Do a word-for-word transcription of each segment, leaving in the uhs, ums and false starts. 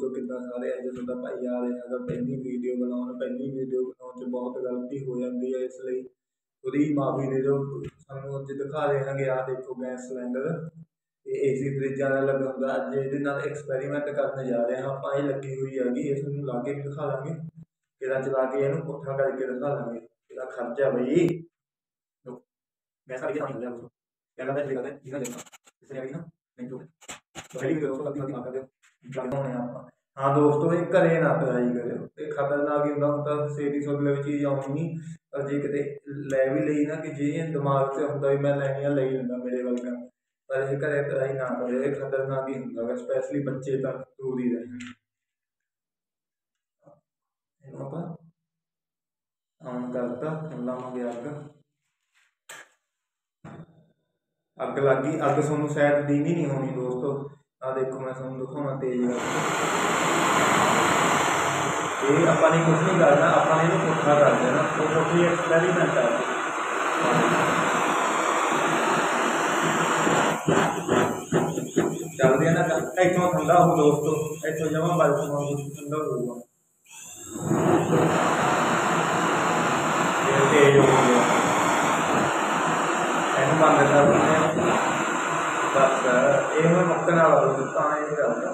दोस्तों कितना सारे अज तुहाडा भाई आ रहा है पहली वीडियो बनाने पहली वीडियो बनाने च बहुत गलती हो जाती है, इसलिए पूरी माफ़ी दे दो। सानू अज दिखा रहे हैं कि आ देखो गैस सिलेंडर ए सी फ्रिजा का लगा होंगे। अज ये एक्सपैरीमेंट करने जा रहे हैं आप, ये लगी हुई हैगी, इसमें ला के भी दिखा देंगे, किरा चला के इनू पुट्ठा करके दिखा देंगे किरा खर्चा बई। गैस का नहीं हो पहला मैं करते हैं ठीक है इससे आएगी ना नहीं तो पहली वीडियो दोस्तों गलती माफ कर दो जानते हैं आप। हाँ दोस्तों ये घरे ना ट्राई करो, ये खतरनाक ही होंगे तो सेरी सुन चीज़ आनी नहीं, पर जे कि लै भी ली ना कि जे दिमाग से होंगे भी मैं लैनी आ ले लूँगा मेरे वर्गा, पर ये घरे ट्राई ना करो, ये खतरनाक ही होंगे स्पैशली बच्चे तक दूर ही रहें। ऑन करता लावांगे अग, अग लग गई, अग थोनू शायद दीनी नहीं होनी दोस्तों। आ देखो मैं थोनू दिखाना तेज ये अपने कुछ नहीं करना, अपने इन्हें पुट्ठा कर देना, तो पुट्ठी एक्सपैरीमेंट है। चल रही है ना इतों ठंडा हो दोस्तों, इतों जमा बर्फ ठंडा होगा तेज हो गया इन बंद कर दें बस ये मुक्कन वाला दोस्तों नहीं करता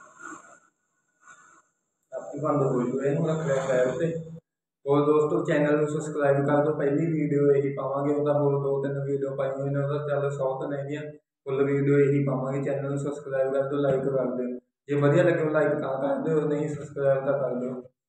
आपकी बंद हो जाए इन रख लिया पैर से। और दोस्तों चैनल में सबसक्राइब कर दो, पहली वीडियो यही पावे वह होर दो तीन वीडियो पाई ने चल सौ तो नहीं फुल वीडियो यही पावे। चैनल में सबसक्राइब कर दो, लाइक कर दो, जो वधिया लगे लाइक तो कर दो, नहीं सबसक्राइब तो कर दो।